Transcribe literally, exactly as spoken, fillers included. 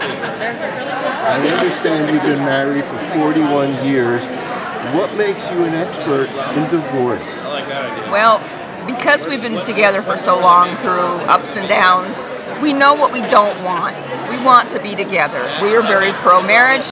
I understand you've been married for forty-one years. What makes you an expert in divorce? Well, because we've been together for so long through ups and downs, we know what we don't want. We want to be together. We are very pro-marriage.